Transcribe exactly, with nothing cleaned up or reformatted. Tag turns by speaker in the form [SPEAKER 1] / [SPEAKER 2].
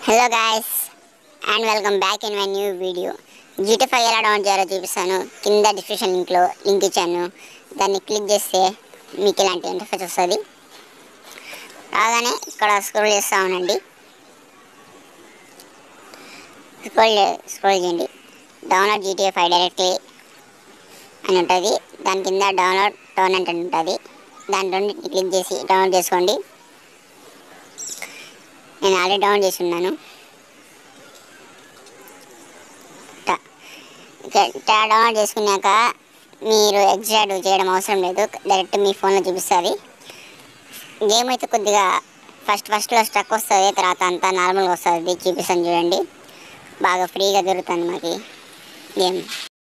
[SPEAKER 1] Hello guys and welcome back in my new video. GT five ఎలా download చేయాలో చూపిస్తాను. కింద డిస్క్రిప్షన్ లింక్లో లింక్ ఇచ్చాను. దాన్ని క్లిక్ చేస్తే మీకు ఇలాంటి ఇంటర్ఫేస్ వస్తుంది. రాగానే ఇక్కడ స్క్రోల్ చేస్తూ ఉండండి. స్క్రోల్ స్క్రోల్ చేయండి. డౌన్లోడ్ జీటీ ఫైవ్ డైరెక్ట్లీ అని ఉంటుంది. దాని కింద డౌన్లోడ్ టోర్నమెంట్ అని ఉంటుంది. దాని రెండింటిని క్లిక్ చేసి డౌన్లోడ్ చేసుకోండి. నేను ఆల్రెడీ డౌన్లోడ్ చేసి ఉన్నాను. డౌన్లోడ్ చేసుకున్నాక మీరు ఎగ్జాట్ చేయడం అవసరం లేదు, డైరెక్ట్ మీ ఫోన్లో చూపిస్తుంది. గేమ్ అయితే కొద్దిగా ఫస్ట్ ఫస్ట్లో స్ట్రక్ వస్తుంది, తర్వాత అంతా నార్మల్గా వస్తుంది. చూపిస్తాను చూడండి, బాగా ఫ్రీగా దొరుకుతుంది మనకి గేమ్.